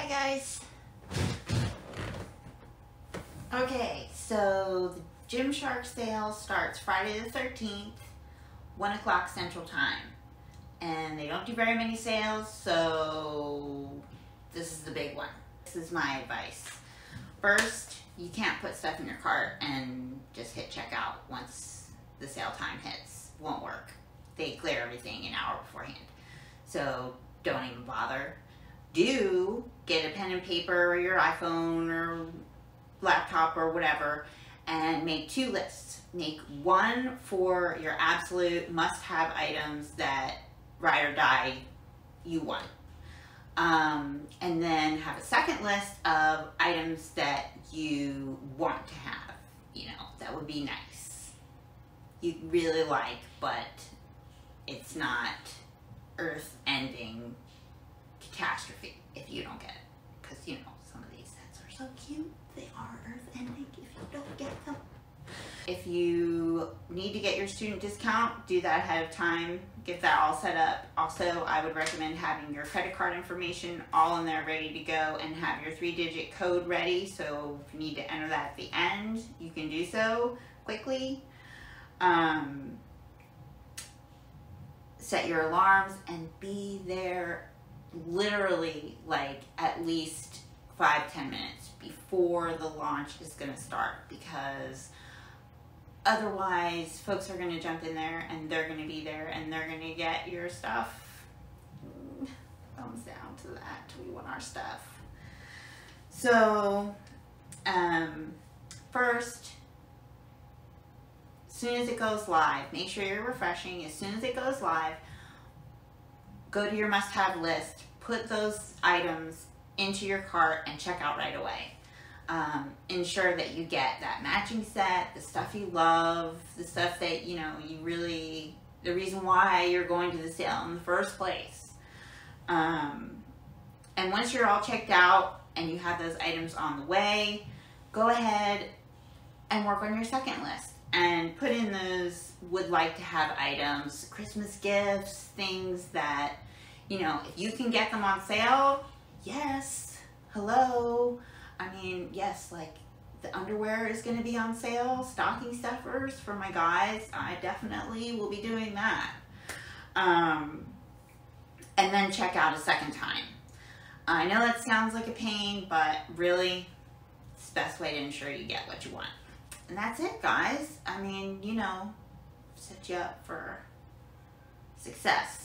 Hi guys. Okay, so the Gymshark sale starts Friday the 13th, 1 o'clock Central Time. And they don't do very many sales, so this is the big one. This is my advice. First, you can't put stuff in your cart and just hit checkout once the sale time hits. Won't work. They clear everything an hour beforehand. So don't even bother. Do get a pen and paper or your iPhone or laptop or whatever and make 2 lists. Make one for your absolute must-have items that ride or die you want. And then have a second list of items that you want to have, you know, that would be nice. You really like, but it's not earth-ending catastrophe if you don't get it. Because, you know, some of these sets are so cute. They are earth-ending if you don't get them. If you need to get your student discount, do that ahead of time. Get that all set up. Also, I would recommend having your credit card information all in there ready to go and have your 3-digit code ready. So if you need to enter that at the end, you can do so quickly. Set your alarms and be there literally like at least 5-10 minutes before the launch is going to start, because otherwise folks are going to jump in there and they're going to be there and they're going to get your stuff. Thumbs down to that. We want our stuff. So first, as soon as it goes live, make sure you're refreshing. As soon as it goes live, go to your must-have list, put those items into your cart and check out right away. Ensure that you get that matching set, the stuff you love, the stuff that, you know, you really, the reason why you're going to the sale in the first place. And once you're all checked out and you have those items on the way, go ahead and work on your second list and put in those would like to have items, Christmas gifts, things that, you know, if you can get them on sale, yes, hello. I mean, yes, like the underwear is going to be on sale, stocking stuffers for my guys. I definitely will be doing that. And then check out a second time. I know that sounds like a pain, but really, it's the best way to ensure you get what you want. And that's it, guys. I mean, you know, set you up for success.